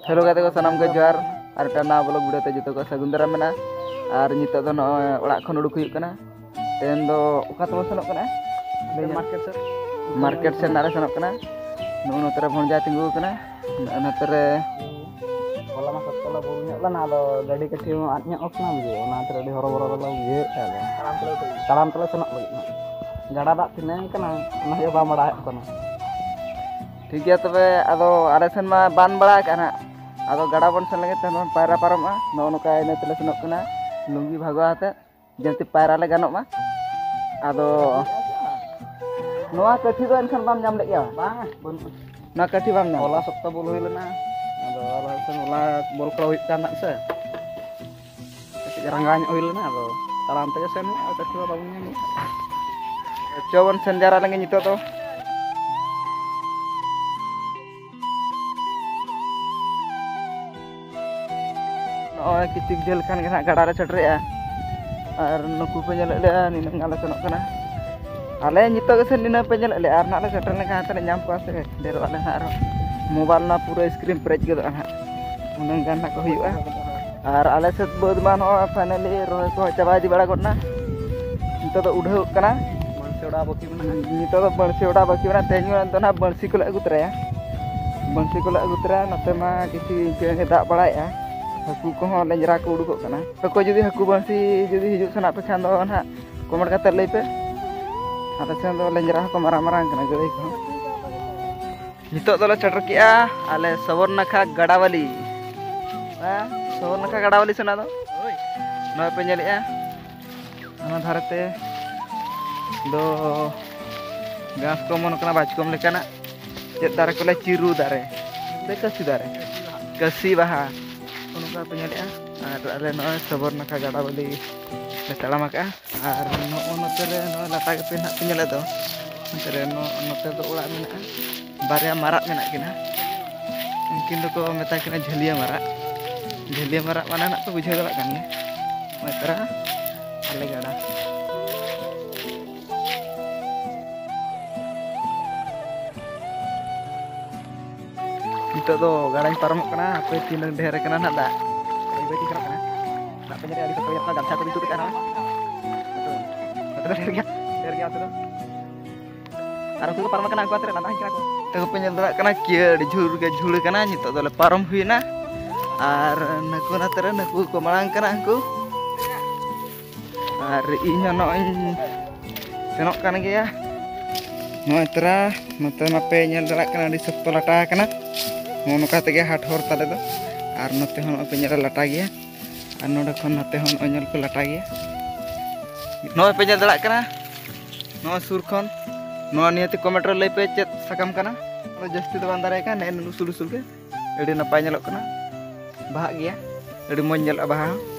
hello गाते को सनाम को जोहार और टाना ब्लॉग वीडियो ते जतो को सगुन दाराम मेना और नितो दो नय ओड़ा खन उडुक हुई कना तेन दो ओका तो सनक कना मार्केट से नारे सनक कना नो नतरे भंजा तिंगु कना नतरे होला मा सत्तला बोल ᱧᱚᱜ ᱞᱟᱱᱟ ᱟᱫᱚ ᱜᱟᱹᱰᱤ ᱠᱟᱹᱴᱤ ᱦᱚᱸ ᱟᱫ ᱧᱚᱜ ᱠᱟᱱᱟ ᱵᱩᱡᱷᱟᱹᱣ ᱚᱱᱟᱛᱮ ᱟᱹᱰᱤ ᱦᱚᱨᱚᱵᱚᱨᱚ ᱨᱮᱞᱮ ᱵᱩᱡᱷᱟᱹᱣᱮᱫᱼᱟ ᱛᱟᱲᱟᱢ ᱛᱮᱞᱮ ᱥᱮᱱᱚᱜ ᱞᱟᱹᱜᱤᱫ ᱜᱟᱰᱟ ᱫᱟᱜ ᱛᱤᱱᱟᱹᱜ ᱠᱟᱱᱟ ᱚᱱᱟ ᱜᱮ ᱵᱟᱝ ᱵᱟᱲᱟᱭᱚᱜ ᱠᱟᱱᱟ ठीक है तबे आदो आले सेन मा बान बड़ा कना आदो गाड़ा बन सन लगे तन पायरा पारमा नो नका इने तले सेनक कना लुंगी भागवाते जंती पायरा ले गानोक मा आदो नोआ कठी दो एनखान बाम नाम ले गया बांग बन ना कठी बाम नाम होला सप्ता बोल हुई लेना आदो ala sen होला बोल करा हुई काना से रंगाñ हुई लेना आदो ताराम ते sen कठी बाम ᱧᱟᱢ चौवन संजारा लगे नितो तो नोय किचिक जेल खान के गाड़ा रे छटरेआ और नुकु पे नेले ले निन गाले सनक कना आले नितो के से निन पे नेले ले आर नाले सेटर ले खाते नाम को से डेरो आले हार मोबाइल ना पूरा स्क्रीन प्रेज गदो ना उनन गान ना को हुआ और आले से बदमान हो फाइनली रोय को चाबा दी बड़ा गडना नितो तो उड़ाव कना मनसे उड़ा बाकी में नितो तो बंसी उड़ा बाकी में तेज तो ना बंसी को अगु तरया बंसी को अगु तरा नते मा किसी के दाग बड़ाया हाकू को लेंजरा को उड़ुक कना को जुदी हाकू बंसी जुदी हिजु सना पे खान दो ना कमेंट करते लई पे आते सेन दो लेंजरा को मारांग मारांग कना गदई को नितो दले चटर किया आले सबर नखा गडावाली सबर नखा गडावाली सना दो नय पे नेलिया ana dharate do gas ko mon kana bachkom lekana chet dare ko le ciru dare bekasi dare kasi baha unuka penyelian ar ale no sabor naka gada bali letala maka ar no ono tere no lata ke pina penyela do tere no ono te do ula mena barya marak mena kina mungkin do ko meta kina jhalia marak mana nak to bujhaw dalak kan ya metera ale gada itu tuh garang paramok kena apa tinang daerah kena nak dak ibu tinggal kena nak penyari ali satu yang gam satu itu kan betul dari dia tuh arah tuh paramok kena aku atre nak kira aku tuh penyeldak kena kia di jul kena itu tuh le param huina ar naku natre naku ko malang kena aku ar inya no senok kan ya no etra mata mape nyel dalak kena di sepolata kena मोनो कहते गया हाट हर ताले दो और नते हन पेñel लाटा गया और नोडे खन नते हन अñel को लाटा गया नो पेñel दड़ाक कना नो सुर खन नो नियति कमेंट रे लई पे चेत सकाम कना जस्ती दो बांदारे का ने नुसुल के एडी नपाय ñelok कना बाहा गया एडी मोज ñel बाहा